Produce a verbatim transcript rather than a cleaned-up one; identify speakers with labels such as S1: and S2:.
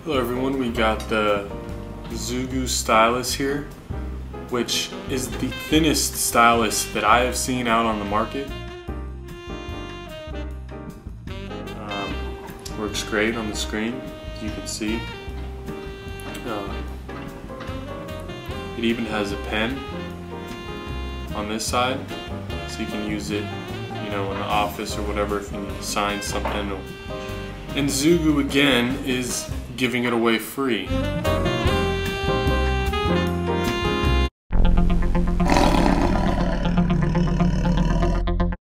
S1: Hello everyone, we got the ZUGU Stylus here, which is the thinnest stylus that I have seen out on the market. Um, works great on the screen, as you can see. Uh, it even has a pen on this side, so you can use it, you know, in the office or whatever if you need to sign something. And ZUGU again is giving it away free.